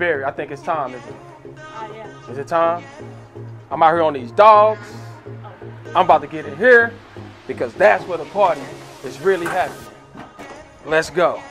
Barry, I think it's time, isn't it? Yeah. Is it time? I'm out here on these dogs. I'm about to get in here because that's where the party is really happening. Let's go.